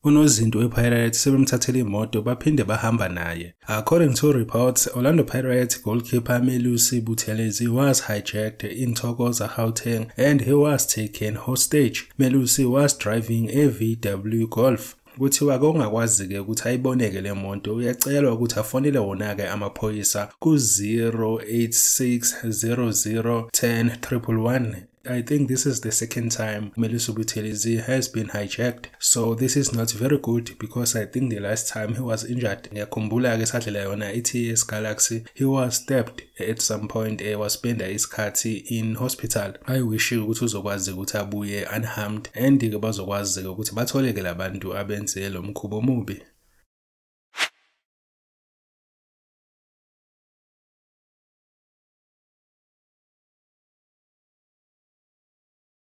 unozinto wePirates sebemthathele imoto baphinde bahamba naye. According to reports, Orlando Pirates goalkeeper Melusi Buthelezi was hijacked in Thokoza, Gauteng, and he was taken hostage. Melusi was driving a VW Golf. Kuthiwa kokungakwazi-ke ukuthi ayiboneke le moto uyacelwa ukuthi afonele wona-ke amaphoyisa ku-086 00 10 111. I think this is the second time Melusi Buthelezi has been hijacked, so this is not very good because I think the last time he was injured, ngiyakhumbula-ke sadlela yona i-TS Galaxy, he was stabbed at some point, waspenda isikhathi in hospital. I wish ukuthi uzokwazi ukuthi abuye unharmed and-ke bazokwazi ukuthi batholeke labantu abenze lo mkhubo omubi.